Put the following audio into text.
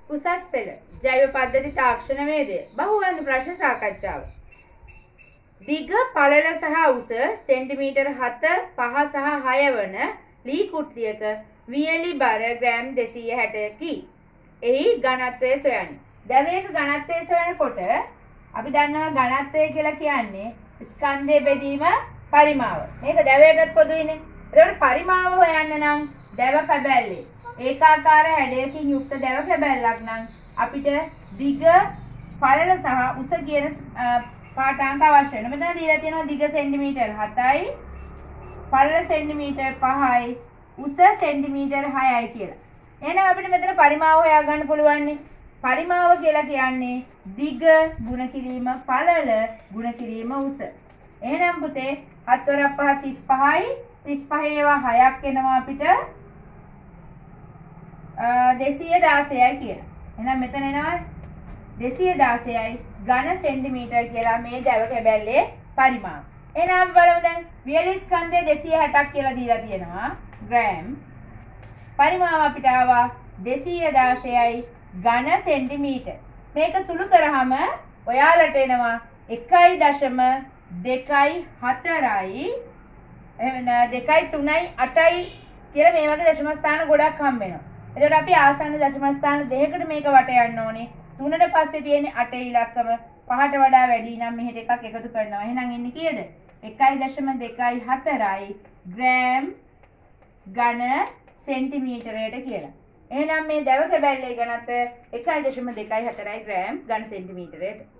උසස් පෙළ ජෛව පද්ධති තාක්ෂණ වේදය බහුවර්ණ ප්‍රශ්න සාකච්ඡාව. දිග පළල සහ උස සෙන්ටිමීටර් 7, 5 සහ 6 වන ලී කුට්ටියක වියලි බර ග්‍රෑම් 260කි. එහි ඝනත්වය සොයන්න. දැවයක ඝනත්වය සොයනකොට අපි දන්නවා ඝනත්වය කියලා කියන්නේ ස්කන්ධයේ බෙදීම පරිමාව. මේක දැවයටත් පොදුයිනේ. ඒකට පරිමාව හොයන්න නම් දැව කැබැල්ලේ ඒකාකාර හැඩයකින් යුක්ත දැව කැබැල්ලක් නම් අපිට දිග පළල සහ උස කියන පාඨාංක අවශ්‍ය වෙනවා. මෙතන දීලා තියෙනවා දිග සෙන්ටිමීටර් 7යි, පළල සෙන්ටිමීටර් 5යි, උස සෙන්ටිමීටර් 6යි කියලා. එහෙනම් අපිට මෙතන පරිමාව හොයාගන්න පුළුවන් නේ. පරිමාව කියලා කියන්නේ දිග ගුණ කිරීම පළල ගුණ කිරීම උස. එහෙනම් පුතේ 7 වරක් 5 35යි, 35 ඒවා 6ක් එනවා අපිට 216යි කියලා. එහෙනම් මෙතන එනවා 216යි ඝන සෙන්ටිමීටර් කියලා මේ දැව කැබැල්ලේ පරිමාව. එහෙනම් බලමු දැන් වියලි ස්කන්ධය 260ක් කියලා දීලා තියෙනවා ග්‍රෑම්. පරිමාව අපිට ආවා 216යි ඝන සෙන්ටිමීටර්. මේක සුළු කරාම ඔයාලට එනවා 1.24යි එහෙනම් 2.3යි 8යි කියලා මේ වගේ දශම ස්ථාන ගොඩක් හම්බ වෙනවා. එතකොට අපි ආසන්න දශම ස්ථාන දෙකකට මේක වට යන්න ඕනේ. 3ට පස්සේ තියෙන්නේ 8 ඉලක්කම 5ට වඩා වැඩි නම් මෙහෙට එකක් එකතු කරනවා. එහෙනම් එන්නේ කීයද? 1.24යි ග්‍රෑම් ඝන සෙන්ටිමීටරයට කියලා. එහෙනම් මේ දැව කැබැල්ලේ ඝනත්වය 1.24යි ග්‍රෑම් ඝන සෙන්ටිමීටරයට.